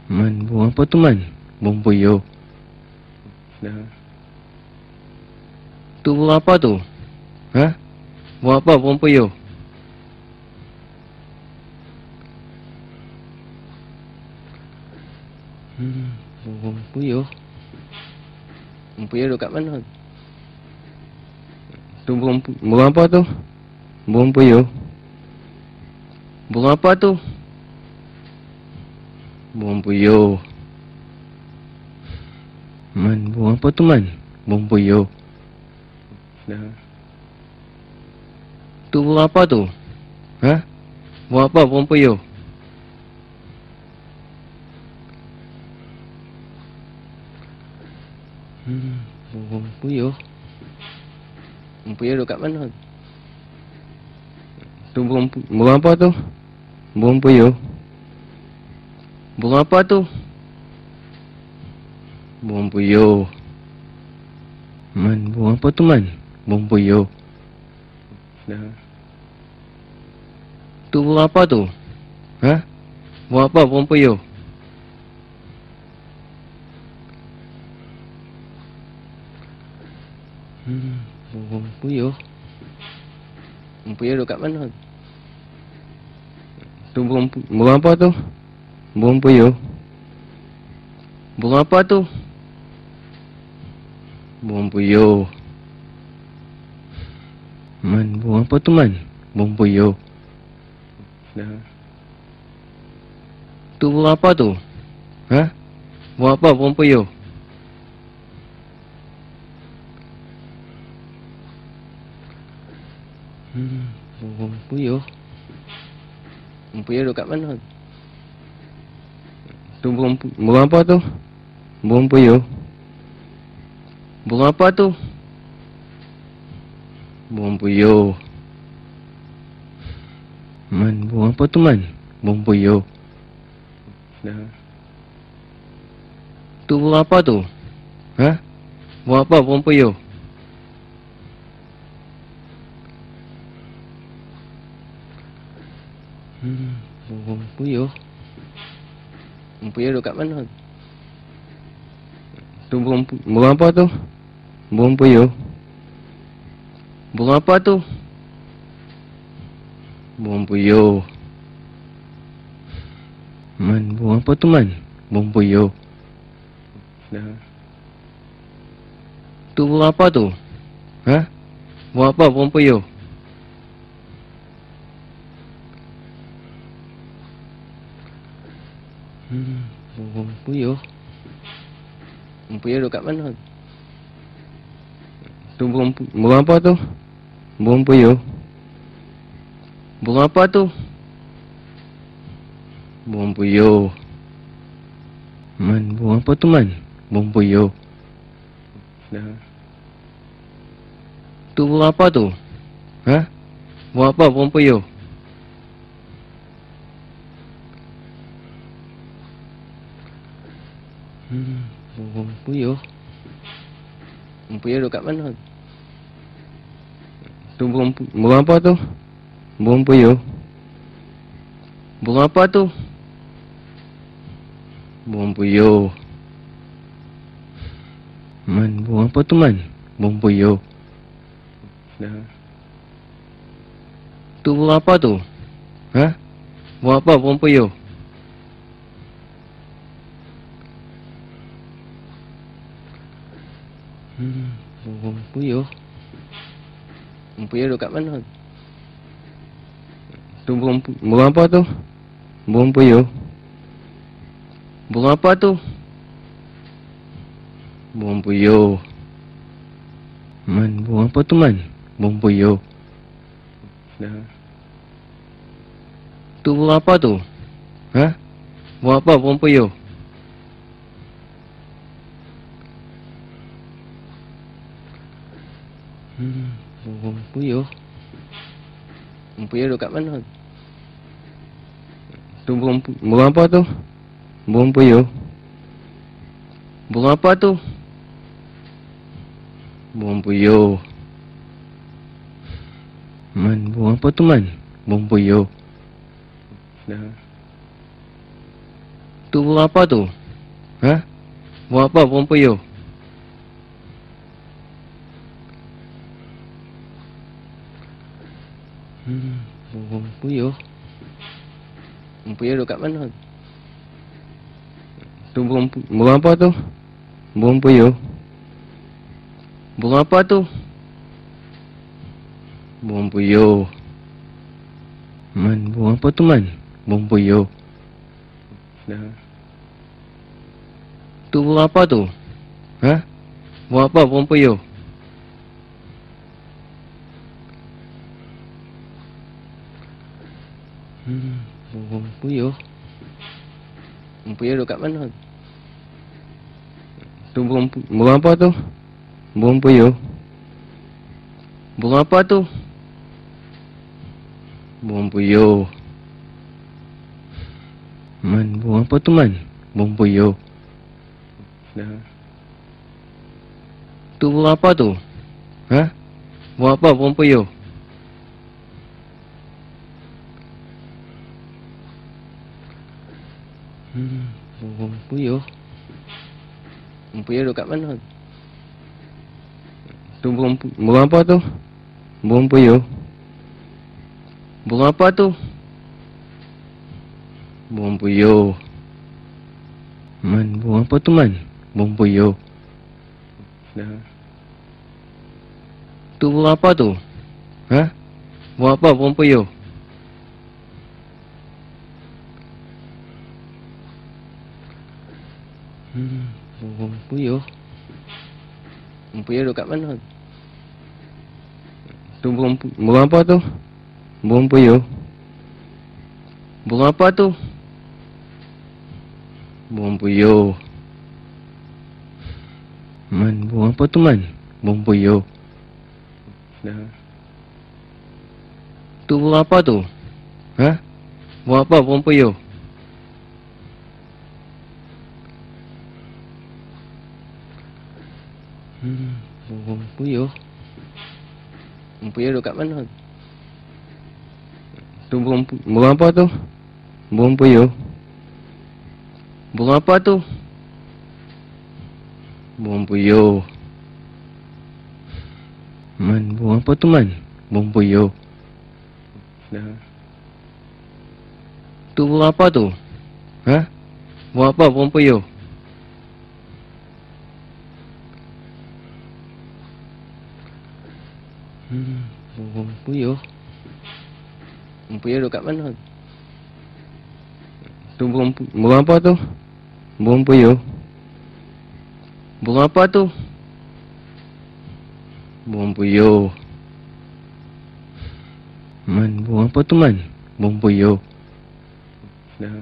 Man, buang apa tu man? Buang puyuh. Dah. Tu buang apa tu? Ha? Buang apa? Buang puyuh. Buang puyuh. Buang puyuh duduk kat mana? Tu buang apa tu? Buang puyuh. Buang apa tu? Buang puyuh. Man, buang apa tu man? Buang puyuh. Dah. Tu buang apa tu? Ha? Buang apa? Buang puyuh. Buang puyuh. Buang puyuh duduk kat mana? Tu buang apa tu? Buang puyuh. Buang apa tu? Buang puyuh. Man, buang apa tu man? Buang puyuh. Dah. Tu buang apa tu? Ha? Buang apa? Buang puyuh. Buang puyuh. Buang puyuh duduk kat mana? Tu buang apa tu? Buang puyuh. Buang apa tu? Buang puyuh. Man, buang apa tu man? Buang puyuh. Dah. Tu buang apa tu? Ha? Buang apa? Buang puyuh. Buang puyuh. Buang puyuh duduk kat mana? Tu buang apa tu? Buang puyuh. Buang apa tu? Buang puyuh. Man, buang apa tu man? Buang puyuh. Dah. Tu buang apa tu? Ha? Buang apa? Buang puyuh. Buang puyuh. Buang puyuh duduk kat mana? Tu buang apa tu? Buang puyuh. Buang apa tu? Buang puyuh. Man, buang apa tu man? Buang puyuh. Dah. Tu buang apa tu? Ha? Buang apa? Buang puyuh. Buang puyuh. Buang puyuh duduk kat mana? Tu buang apa tu? Buang puyuh. Buang apa tu? Buang puyuh. Man, buang apa tu man? Buang puyuh. Dah. Tu buang apa tu? Ha? Buang apa? Buang puyuh. Buang puyuh. Buang puyuh duduk kat mana? Tu buang apa tu? Buang puyuh. Buang apa tu? Buang puyuh. Man, buang apa tu man? Buang puyuh. Dah. Tu buang apa tu? Ha? Buang apa? Buang puyuh. Buang puyuh. Buang puyuh duduk kat mana? Tu buang apa tu? Buang puyuh. Buang apa tu? Buang puyuh. Man, buang apa tu man? Buang puyuh. Dah. Tu buang apa tu? Ha? Buang apa? Buang puyuh. Buang puyuh. Buang puyuh duduk kat mana? Tu buang apa tu? Buang puyuh. Buang apa tu? Buang puyuh. Man, buang apa tu man? Buang puyuh. Dah. Tu burung apa tu? Ha? Burung apa? Burung puyuh? Burung puyuh? Burung puyuh duduk kat mana? Tu burung apa tu? Burung puyuh? Burung apa tu? Burung puyuh. Burung apa tu, Man? Burung puyuh. Dah. Tu burung apa tu? Ha? Burung apa? Burung puyuh? Burung puyuh? Burung puyuh duduk kat mana? Tu burung apa tu? Burung puyuh? Burung apa tu? Burung puyuh. Burung apa tu, Man? Burung puyuh. Dah. Tu burung apa tu? Ha? Burung apa? Burung puyuh? Burung puyuh? Burung puyuh duduk kat mana? Tu burung apa tu? Burung puyuh? Burung apa tu? Burung puyuh. Burung apa tu, Man? Burung puyuh. Dah. Tu burung apa tu? Ha? Burung apa? Burung puyuh? Burung puyuh? Burung puyuh duduk kat mana? Tu burung apa tu? Burung puyuh? Burung apa tu? Burung puyuh. Burung apa tu, Man? Burung puyuh. Dah. Tu burung apa tu? Ha? Burung apa? Burung puyuh? Burung puyuh? Burung puyuh duduk kat mana? Tu burung apa tu? Burung puyuh? Burung apa tu? Burung puyuh. Burung apa tu, Man? Burung puyuh. Dah. Tu burung apa tu? Ha? Burung apa? Burung puyuh? Burung puyuh? Burung puyuh duduk kat mana? Tu burung apa tu? Burung puyuh? Burung apa tu? Burung puyuh. Burung apa tu, Man? Burung puyuh. Dah.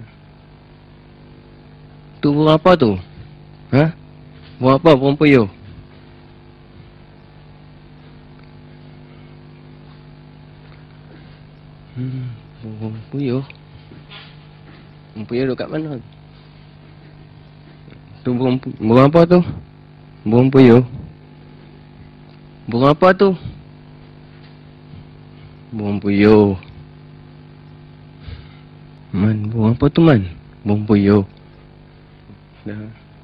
Tu burung apa tu? Ha? Burung apa? Burung puyuh? Burung puyuh? Burung puyuh duduk kat mana? Tu burung apa tu? Burung puyuh? Burung apa tu? Burung puyuh. Burung apa tu, Man? Burung puyuh. Dah.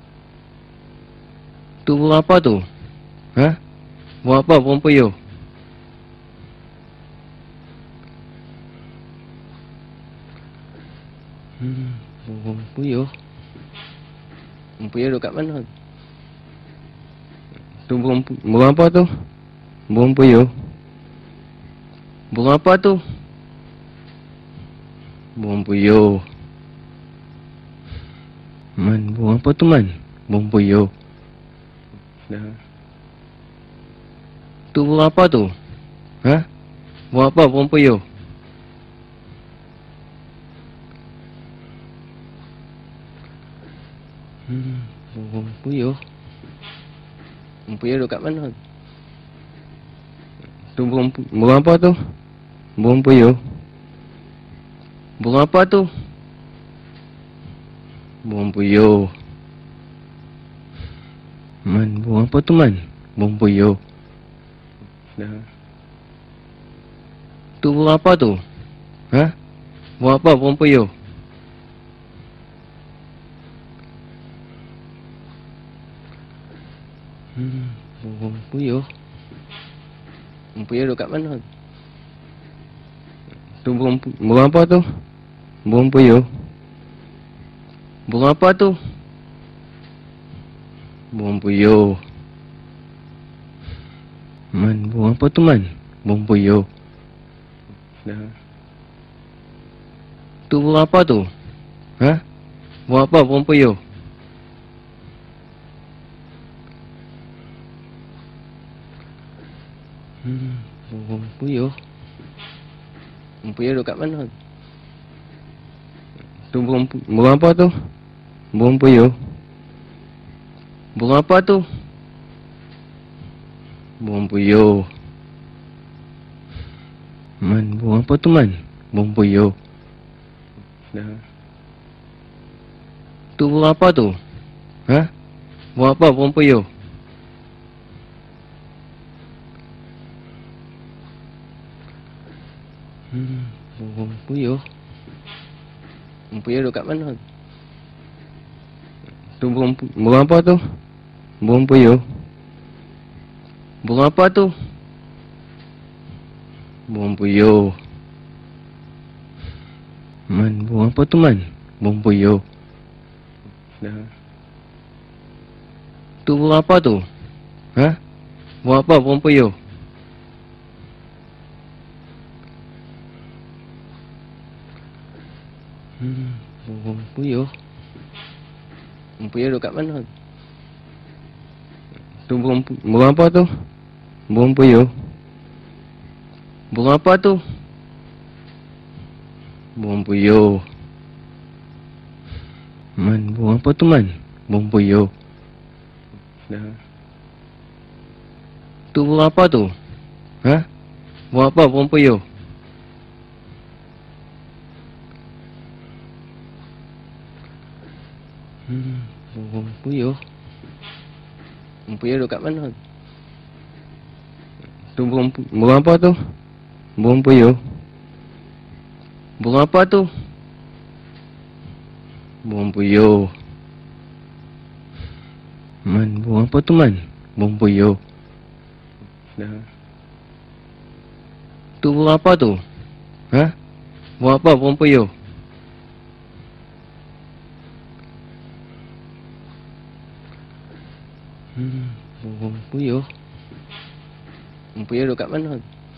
Tu burung apa tu? Ha? Burung apa? Burung puyuh? Burung puyuh? Burung puyuh duduk kat mana? Tu burung apa tu? Burung puyuh? Burung apa tu? Burung puyuh. Burung apa tu, Man? Burung puyuh. Dah. Tu burung apa tu? Ha? Burung apa? Burung puyuh? Burung puyuh? Burung puyuh duduk kat mana? Tu burung apa tu? Burung puyuh? Burung apa tu? Burung puyuh. Burung apa tu, Man? Burung puyuh. Dah. Tu burung apa tu? Ha? Burung apa? Burung puyuh? Burung puyuh. Burung puyuh duduk kat mana? Tu burung apa tu? Burung puyuh. Burung apa tu? Burung puyuh. Burung apa tu, Man? Burung puyuh. Dah. Tu burung apa tu? Ha? Burung apa? Burung puyuh. Burung puyuh. Burung puyuh duduk kat mana? Tu burung apa tu? Burung puyuh. Burung apa tu? Burung puyuh. Burung apa tu, Man? Burung puyuh. Dah. Tu burung apa tu? Ha? Burung apa? Burung puyuh. Burung puyuh. Burung puyuh duduk kat mana? Tu burung apa tu? Burung puyuh. Burung apa tu? Burung puyuh. Burung apa tu, Man? Burung puyuh. Dah. Tu burung apa tu? Ha? Burung apa? Burung puyuh. Burung puyuh. Burung puyuh duduk kat mana? Tu burung apa tu? Burung puyuh. Burung apa tu? Burung puyuh. Burung apa tu, Man? Burung puyuh. Dah. Tu burung apa tu? Ha? Burung apa? Burung puyuh. Burung puyuh. Burung puyuh duduk kat mana? Tu burung apa tu? Burung puyuh. Burung apa tu? Burung puyuh. Burung apa tu, Man? Burung puyuh. Dah. Tu burung apa tu? Ha? Burung apa? Burung puyuh. Burung puyuh. Burung puyuh duduk kat mana?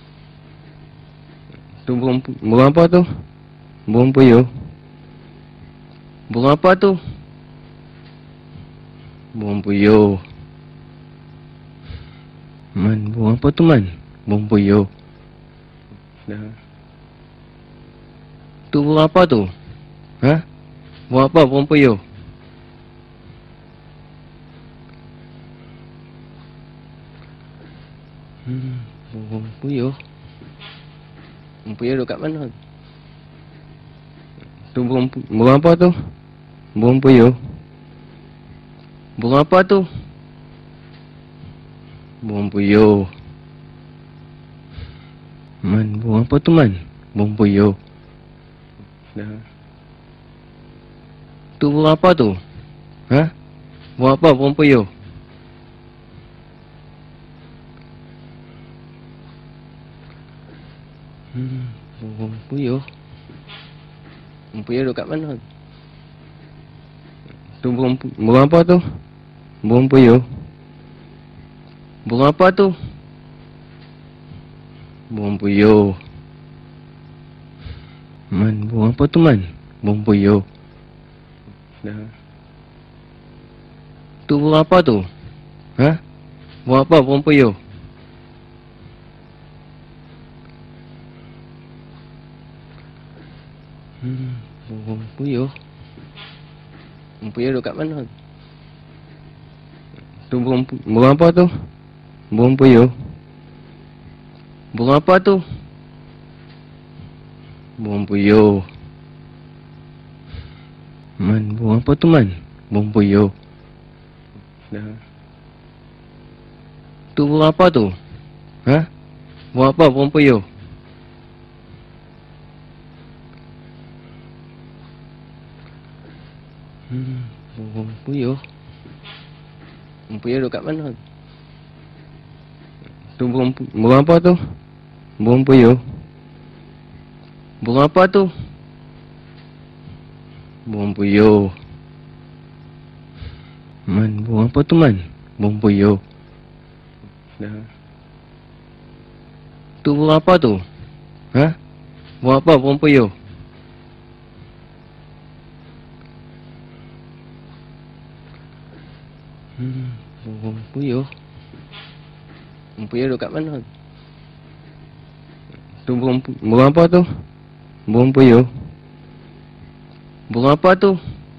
Tu burung apa tu? Burung puyuh. Burung apa tu? Burung puyuh. Burung apa tu, Man? Burung puyuh. Dah. Tu burung apa tu? Ha? Burung apa? Burung puyuh. Burung puyuh. Burung puyuh duduk kat mana? Tu burung apa tu? Burung puyuh. Burung apa tu? Burung puyuh. Burung apa tu, Man? Burung puyuh. Dah. Tu burung apa tu? Ha? Burung apa? Burung puyuh. Burung puyuh. Burung puyuh duduk kat mana? Tu burung apa tu? Burung puyuh. Burung apa tu? Burung puyuh. Burung apa tu, Man? Burung puyuh. Dah. Tu burung apa tu? Ha? Burung apa? Burung puyuh. Burung puyuh. Burung puyuh duduk kat mana? Tu burung apa tu? Burung puyuh. Burung apa tu? Burung puyuh. Burung apa tu, Man? Burung puyuh. Dah. Tu burung apa tu? Ha? Burung apa? Burung puyuh. Burung puyuh. Burung puyuh duduk kat mana? Tu burung apa tu? Burung puyuh. Burung apa tu? Burung puyuh. Burung apa tu, Man? Burung puyuh. Dah. Tu burung apa tu? Ha? Burung apa? Burung puyuh. Burung puyuh. Burung puyuh duduk kat mana? Tu burung apa tu? Burung puyuh. Burung apa tu?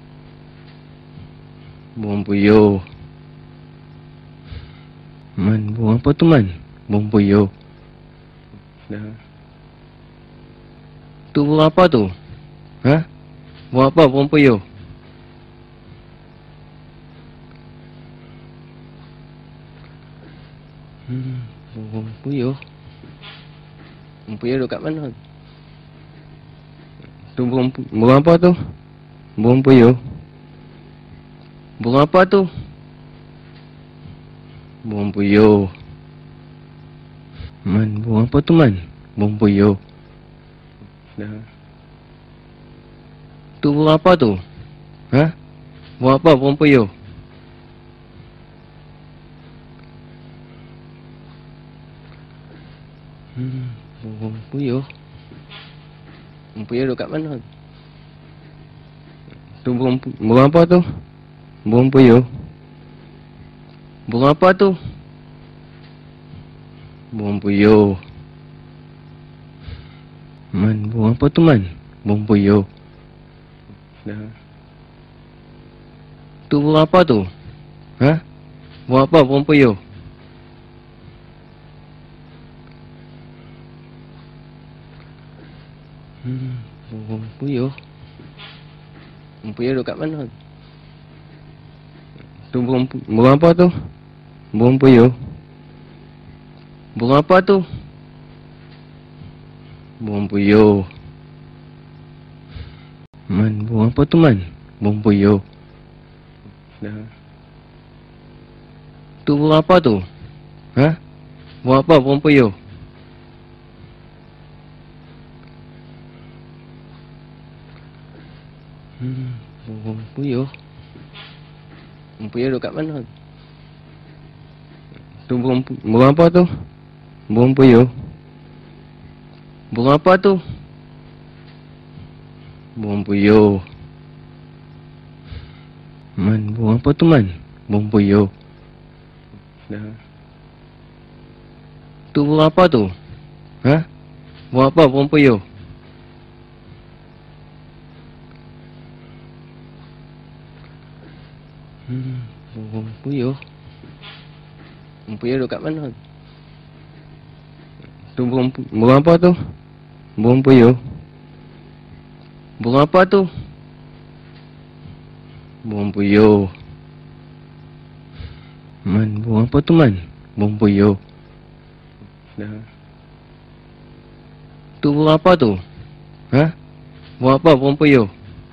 Burung puyuh. Burung apa tu, Man? Burung puyuh. Dah. Tu burung apa tu? Ha? Burung apa? Burung puyuh. Burung puyuh. Burung puyuh duduk kat mana? Tu burung apa tu? Burung puyuh. Burung apa tu? Burung puyuh. Burung apa tu, Man? Burung puyuh. Dah. Tu burung apa tu? Ha? Burung apa? Burung puyuh. Burung puyuh. Burung puyuh duduk kat mana? Tu burung apa tu? Burung puyuh. Burung apa tu? Burung puyuh. Burung apa tu, Man? Burung puyuh. Dah. Tu burung apa tu? Ha? Burung apa? Burung puyuh. Burung puyuh. Burung puyuh duduk kat mana? Tu burung apa tu? Burung puyuh. Burung apa tu? Burung puyuh. Burung apa tu, Man? Burung puyuh. Dah. Tu burung apa tu? Ha? Burung apa? Burung puyuh. Burung puyuh. Burung puyuh duduk kat mana? Tu burung apa tu? Burung puyuh. Burung apa tu? Burung puyuh. Burung apa tu, Man? Burung puyuh. Dah. Tu burung apa tu? Ha? Burung apa? Burung puyuh. Burung puyuh. Burung puyuh duduk kat mana? Tu burung apa tu? Burung puyuh. Burung apa tu? Burung puyuh. Burung apa tu, Man? Burung puyuh. Dah. Tu burung apa tu? Ha? Burung apa? Burung puyuh.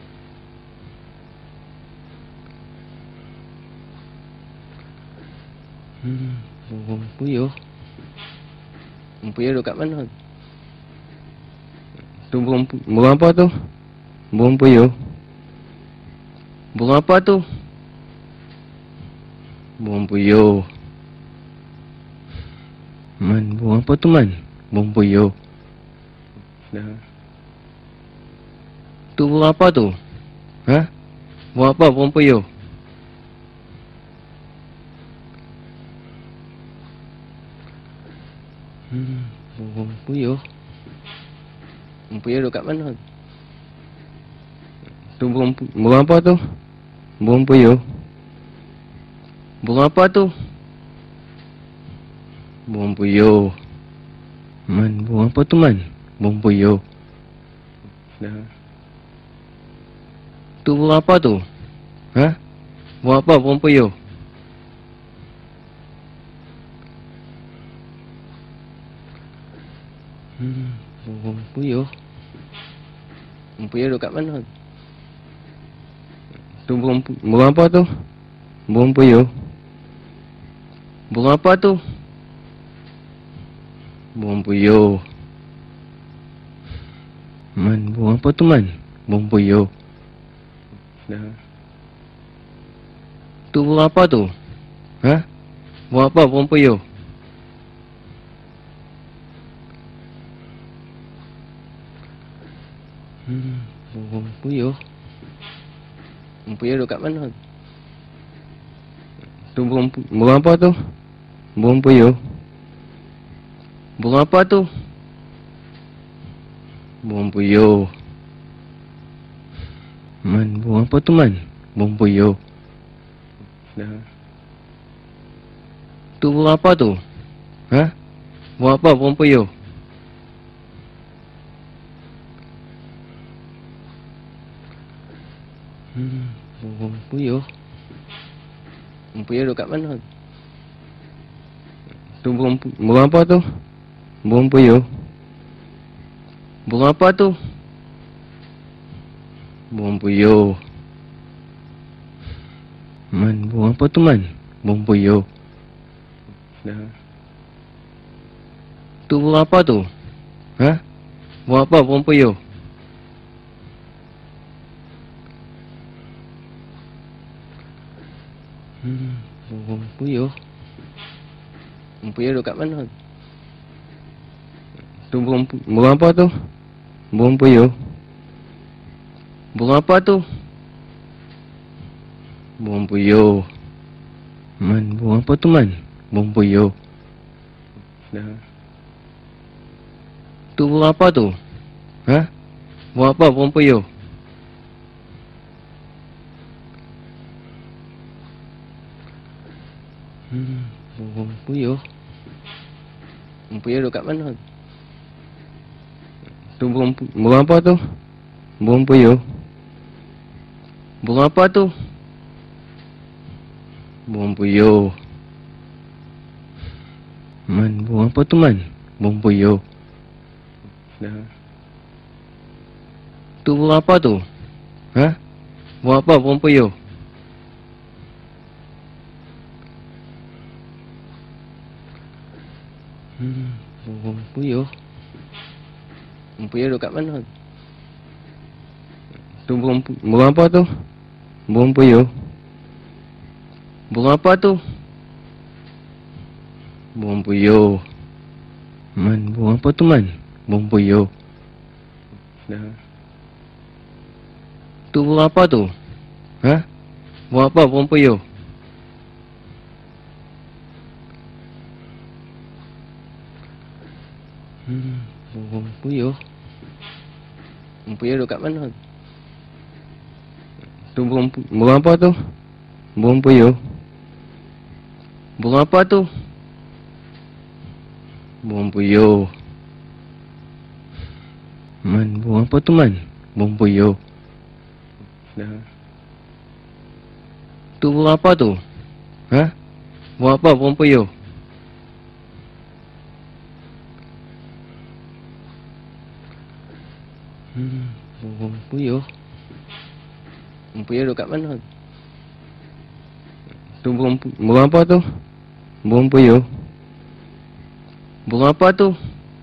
Burung puyuh. Burung puyuh duduk kat mana? Tu burung apa tu? Burung puyuh. Burung apa tu? Burung puyuh. Burung apa tu, Man? Burung puyuh. Dah. Tu burung apa tu? Ha? Burung apa? Burung puyuh. Burung puyuh. Burung puyuh duduk kat mana? Tu burung apa tu? Burung puyuh. Burung apa tu? Burung puyuh. Burung apa tu, Man? Burung puyuh. Dah. Tu burung apa tu? Ha? Burung apa? Burung puyuh. Burung puyuh. Burung puyuh duduk kat mana? Tu burung apa tu? Burung puyuh. Burung apa tu? Burung puyuh. Man, burung apa tu, Man? Burung puyuh. Dah. Tu burung apa tu? Ha? Burung apa, burung puyuh? Burung puyuh. Burung puyuh duduk kat mana? Tu burung apa tu? Burung puyuh. Burung apa tu? Burung puyuh. Man, burung apa tu, Man? Burung puyuh. Dah. Tu burung apa tu? Ha? Burung apa, burung puyuh? Burung puyuh. Burung puyuh duduk kat mana? Tu burung apa tu? Burung puyuh. Burung apa tu? Burung puyuh. Man, burung apa tu, Man? Burung puyuh. Dah. Tu burung apa tu? Ha? Burung apa, burung puyuh? Burung puyuh. Burung puyuh duduk kat mana? Tu burung apa tu? Burung puyuh. Burung apa tu? Burung puyuh. Man, burung apa tu, Man? Burung puyuh. Dah. Tu burung apa tu? Ha? Burung apa, burung puyuh? Burung puyuh. Burung puyuh duduk kat mana? Tu burung apa tu? Burung puyuh. Burung apa tu? Burung puyuh. Man, burung apa tu, Man? Burung puyuh. Dah. Tu burung apa tu? Ha? Burung apa, burung puyuh? Burung puyuh. Burung puyuh duduk kat mana? Tu burung apa tu? Burung puyuh. Burung apa tu? Burung puyuh. Man, burung apa tu, Man? Burung puyuh. Dah. Tu burung apa tu? Ha? Burung apa, burung puyuh? Burung puyuh. Burung puyuh duduk kat mana? Tu burung apa tu? Burung puyuh. Burung apa tu? Burung puyuh. Man, burung apa tu, Man? Burung puyuh. Dah. Tu burung apa tu? Ha? Burung apa, burung puyuh? Burung puyuh. Burung puyuh duduk kat mana? Tu burung apa tu? Burung puyuh. Burung apa tu?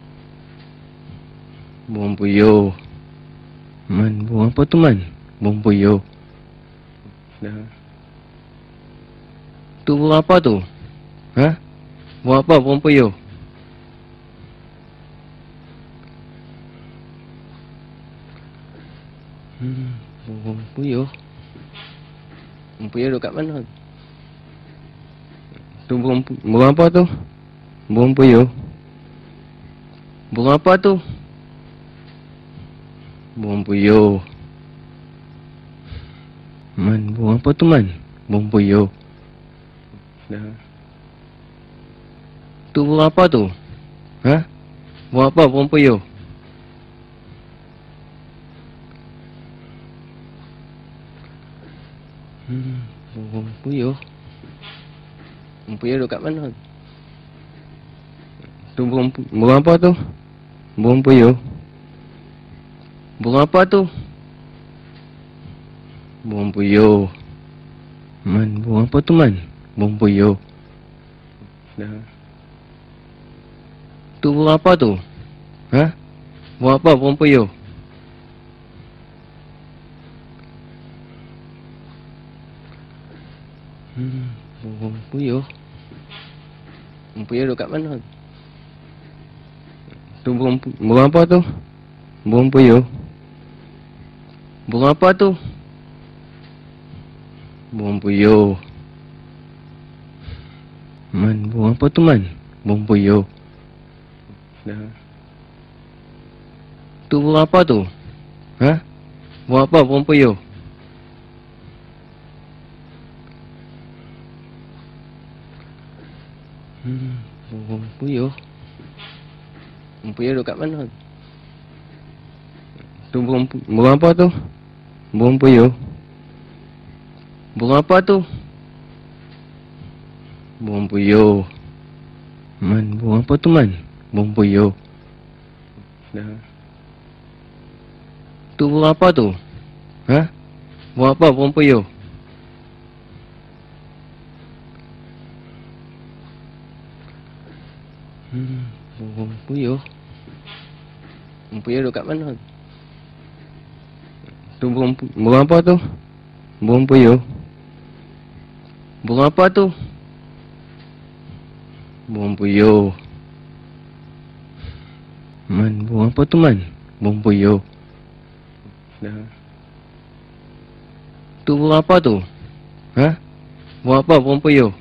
Burung puyuh. Man, burung apa tu, Man? Burung puyuh. Dah. Tu burung apa tu? Ha? Burung apa, burung puyuh? Burung puyuh. Burung puyuh duduk kat mana? Tu burung apa tu? Burung puyuh. Burung apa tu? Burung puyuh. Man, burung apa tu, Man? Burung puyuh. Dah. Tu burung apa tu? Ha? Burung apa, burung puyuh? Burung puyuh. Burung puyuh duduk kat mana? Tu burung apa tu? Burung puyuh. Burung apa tu? Burung puyuh. Man, burung apa tu, Man? Burung puyuh. Dah. Tu burung apa tu? Ha? Burung apa? Burung puyuh? Burung puyuh? Burung puyuh duduk kat mana? Tu burung apa tu? Burung puyuh? Burung apa tu? Burung puyuh. Burung apa tu, Man? Burung puyuh. Dah. Tu burung apa tu? Ha? Burung apa? Burung puyuh? Burung puyuh? Burung puyuh duduk kat mana? Tu burung apa tu? Burung puyuh? Burung apa tu? Burung puyuh. Burung apa tu, Man? Burung puyuh. Dah. Tu burung apa tu? Ha? Burung apa? Burung puyuh? Burung puyuh? Burung puyuh duduk kat mana? Tu burung apa tu? Burung puyuh? Burung apa tu? Burung puyuh. Burung apa tu, Man? Burung puyuh. Dah. Tu burung apa tu? Ha? Burung apa? Burung puyuh?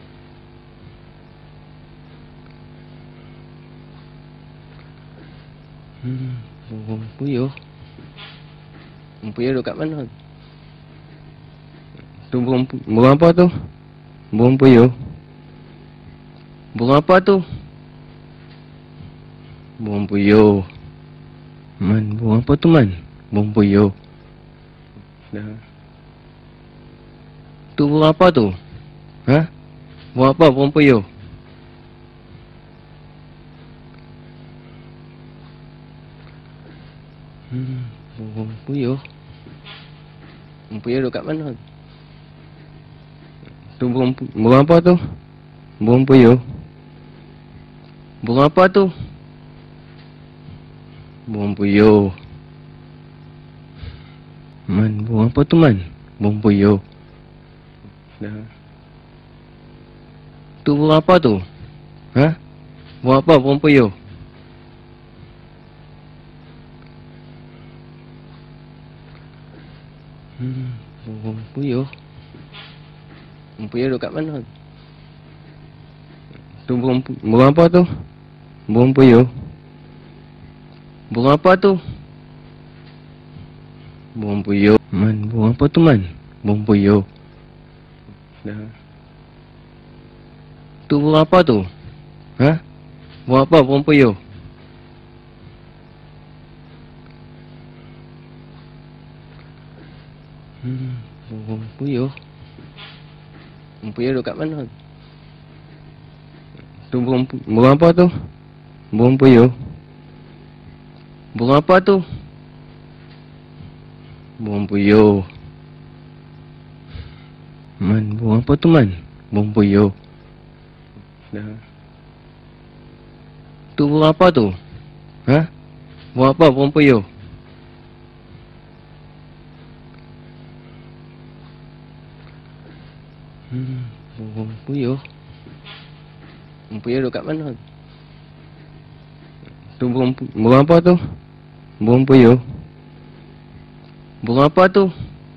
Burung puyuh? Burung puyuh duduk kat mana? Tu burung apa tu? Burung puyuh? Burung apa tu? Burung puyuh. Burung apa tu, Man? Burung puyuh. Dah. Tu burung apa tu? Ha? Burung apa? Burung puyuh? Burung puyuh? Burung puyuh duduk kat mana? Tu burung apa tu? Burung puyuh? Burung apa tu? Burung puyuh. Burung apa tu, Man? Burung puyuh. Dah. Tu burung apa tu? Ha? Burung apa? Burung puyuh? Burung puyuh? Burung puyuh duduk kat mana? Tu burung apa tu? Burung puyuh? Burung apa tu? Burung puyuh. Burung apa tu, Man? Burung puyuh. Dah. Tu burung apa tu? Ha? Burung apa? Burung puyuh? Burung puyuh? Burung puyuh duduk kat mana? Tu burung apa tu? Burung puyuh? Burung apa tu? Burung puyuh. Burung apa tu, Man? Burung puyuh. Dah. Tu burung apa tu? Ha? Burung apa? Burung puyuh? Burung puyuh? Burung puyuh duduk kat mana? Tu burung apa tu? Burung puyuh? Burung apa tu?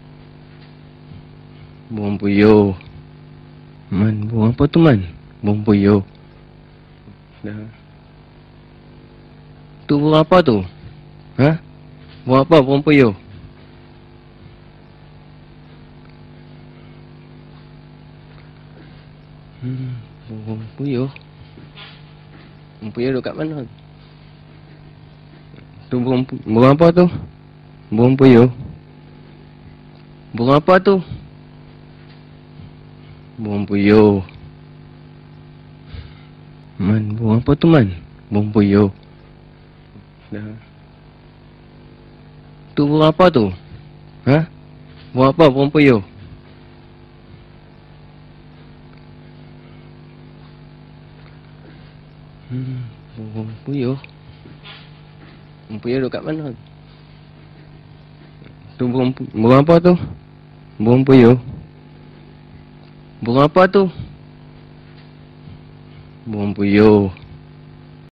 Burung puyuh. Burung apa tu, Man? Burung puyuh. Dah. Tu burung apa tu? Ha? Burung apa? Burung puyuh? Burung puyuh? Burung puyuh duduk kat mana? Tu burung apa tu? Burung puyuh? Burung apa tu? Burung puyuh. Burung apa tu, Man? Burung puyuh. Dah. Tu burung apa tu? Ha? Burung apa? Burung puyuh? Burung Burung puyuh. Burung puyuh duduk kat mana? Tu burung apa tu? Burung puyuh. Burung apa tu? Burung puyuh.